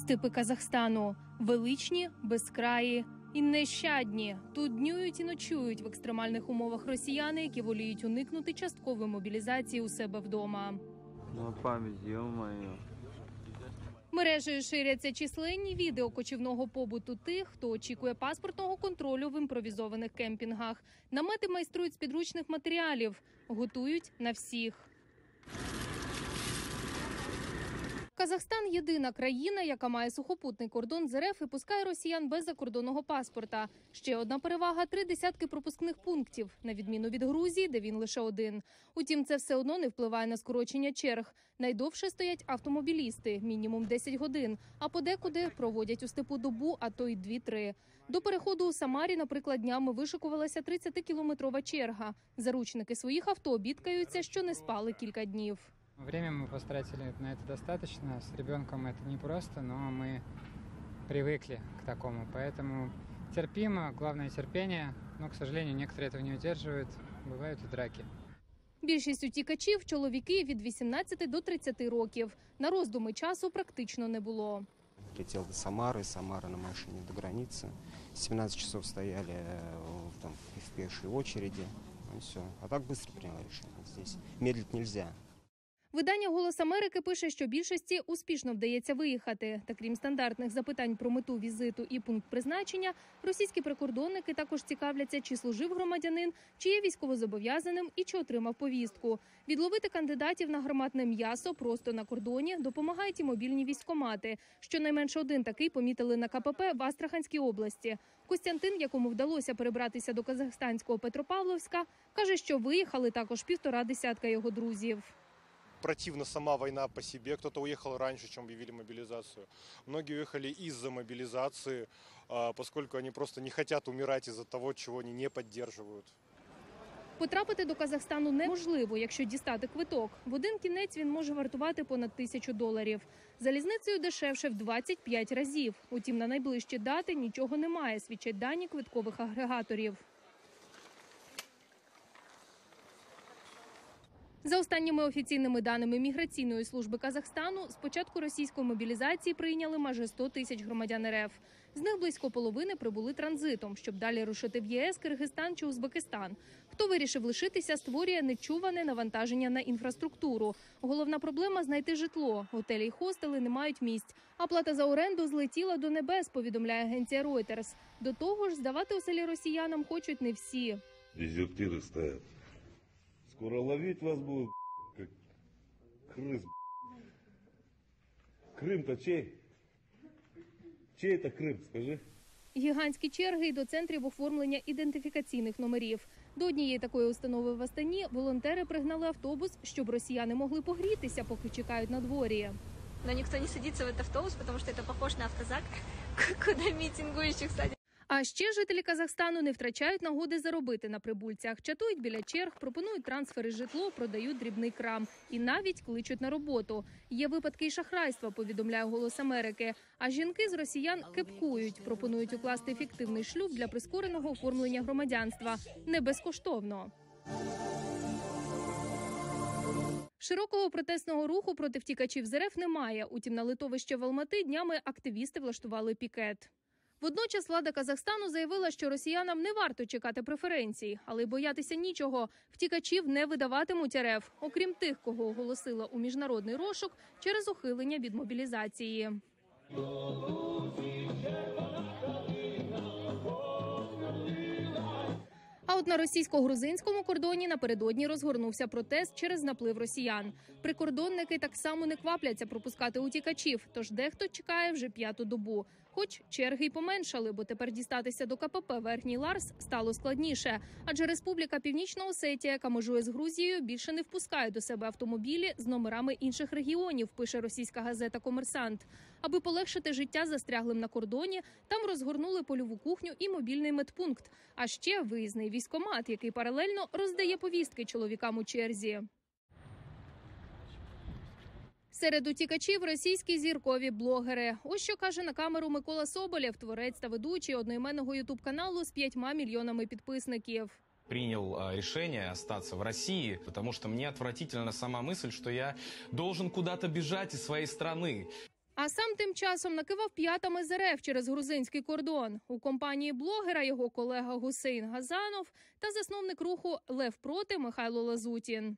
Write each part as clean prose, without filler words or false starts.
Степи Казахстану – величні, безкраї і нещадні. Тут днюють і ночують в екстремальних умовах росіяни, які воліють уникнути часткової мобілізації у себе вдома. Ну, пам'ять, йо-моє. Мережею ширяться численні відео кочівного побуту тих, хто очікує паспортного контролю в імпровізованих кемпінгах. Намети майструють з підручних матеріалів, готують на всіх. Казахстан – єдина країна, яка має сухопутний кордон з РФ і пускає росіян без закордонного паспорта. Ще одна перевага – 3 десятки пропускних пунктів, на відміну від Грузії, де він лише один. Утім, це все одно не впливає на скорочення черг. Найдовше стоять автомобілісти – мінімум 10 годин, а подекуди проводять у степу добу, а то й 2-3. До переходу у Самарі, наприклад, днями вишикувалася 30-кілометрова черга. Заручники своїх авто бідкаються, що не спали кілька днів. Время мы потратили на это достаточно. С ребенком это непросто, но мы привыкли к такому. Поэтому терпимо, главное терпение. Но, к сожалению, некоторые этого не удерживают. Бывают и драки. Більшість утікачів – чоловіки від 18 до 30 років. На роздуми часу практично не було. Летел до Самары, Самара на машине до границы. 17 часов стояли там, в пешей очереди. И все. А так быстро приняла решение. Здесь медлить нельзя. Видання «Голос Америки» пише, що більшості успішно вдається виїхати. Та крім стандартних запитань про мету візиту і пункт призначення, російські прикордонники також цікавляться, чи служив громадянин, чи є військовозобов'язаним і чи отримав повістку. Відловити кандидатів на гарматне м'ясо просто на кордоні допомагають і мобільні військкомати. Щонайменше один такий помітили на КПП в Астраханській області. Костянтин, якому вдалося перебратися до казахстанського Петропавловська, каже, що виїхали також 1,5 десятка його друзів. Противна сама война по себе. Кто-то уехал раньше, чем объявили мобилизацию. Многие уехали из-за мобилизации, поскольку они просто не хотят умирать из-за того, чего они не поддерживают. Потрапити до Казахстану неможливо, якщо дістати квиток. В один кінець він може вартувати понад $1000. Залізницею дешевше в 25 разів. Утім, на найближчі дати нічого немає, свідчать дані квиткових агрегаторів. За останніми офіційними даними Міграційної служби Казахстану, з початку російської мобілізації прийняли майже 100 тисяч громадян РФ. З них близько половини прибули транзитом, щоб далі рушити в ЄС, Киргизстан чи Узбекистан. Хто вирішив лишитися, створює нечуване навантаження на інфраструктуру. Головна проблема – знайти житло. Готелі й хостели не мають місць. А плата за оренду злетіла до небес, повідомляє агенція Reuters. До того ж, здавати оселі росіянам хочуть не всі. Дезертиры стоят. Скоро ловить вас будут, как крыс. Крым-то чей? Чей это Крым, скажи? Гігантські черги й до центрів оформлення ідентифікаційних номерів. До однієї такої установи в Астані волонтери пригнали автобус, щоб росіяни могли погрітися, поки чекають на дворі. Но никто не садится в этот автобус, потому что это похож на автозак, куда митингующих садят. А ще жителі Казахстану не втрачають нагоди заробити на прибульцях. Чатують біля черг, пропонують трансфери житло, продають дрібний крам. І навіть кличуть на роботу. Є випадки й шахрайства, повідомляє «Голос Америки». А жінки з росіян кепкують, пропонують укласти фіктивний шлюб для прискореного оформлення громадянства. Не безкоштовно. Широкого протестного руху проти втікачів з РФ немає. Утім, на литовище в Алмати днями активісти влаштували пікет. Водночас влада Казахстану заявила, що росіянам не варто чекати преференцій, але й боятися нічого. Втікачів не видаватимуть РФ, окрім тих, кого оголосила у міжнародний розшук через ухилення від мобілізації. А от на російсько-грузинському кордоні напередодні розгорнувся протест через наплив росіян. Прикордонники так само не квапляться пропускати утікачів, тож дехто чекає вже 5-ту добу. Хоч черги й поменшали, бо тепер дістатися до КПП «Верхній Ларс» стало складніше. Адже Республіка Північна Осетія, яка межує з Грузією, більше не впускає до себе автомобілі з номерами інших регіонів, пише російська газета «Комерсант». Аби полегшити життя застряглим на кордоні, там розгорнули польову кухню і мобільний медпункт. А ще виїзний військкомат, який паралельно роздає повістки чоловікам у черзі. Серед утікачів – російські зіркові блогери. Ось що каже на камеру Микола Соболєв, творець та ведучий одноіменного ютуб-каналу з 5 мільйонами підписників. Принял решение остаться в России, потому что мне отвратительна сама мысль, что я должен куда-то бежать из своей страны. А сам тим часом накивав п'ятами з РФ через грузинський кордон. У компанії блогера його колега Гусейн Газанов та засновник руху «Лев проти» Михайло Лазутін.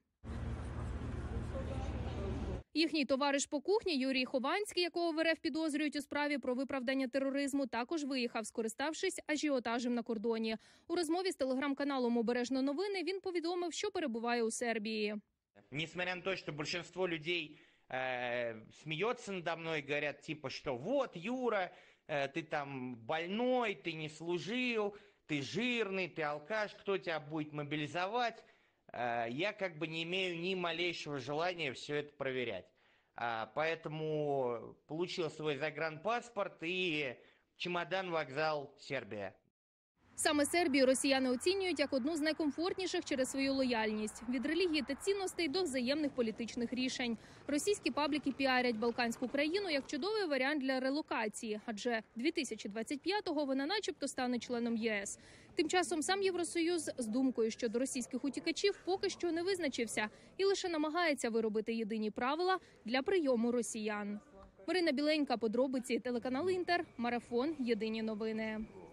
Їхній товариш по кухні Юрій Хованський, якого в РФ підозрюють у справі про виправдання тероризму, також виїхав, скориставшись ажіотажем на кордоні. У розмові з телеграм-каналом «Обережно новини» він повідомив, що перебуває у Сербії. Несмотря на то, что большинство людей смеется надо мной, говорят типа, что вот, Юра, ты там больной, ты не служил, ты жирный, ты алкаш, кто тебя будет мобилизовать? Я как бы не имею ни малейшего желания все это проверять. Поэтому получил свой загранпаспорт и чемодан, вокзал, Сербия. Саме Сербію росіяни оцінюють як одну з найкомфортніших через свою лояльність. Від релігії та цінностей до взаємних політичних рішень. Російські пабліки піарять Балканську країну як чудовий варіант для релокації, адже 2025-го вона начебто стане членом ЄС. Тим часом сам Євросоюз з думкою щодо російських утікачів поки що не визначився і лише намагається виробити єдині правила для прийому росіян. Марина Біленька, подробиці, телеканал Інтер, Марафон, Єдині новини.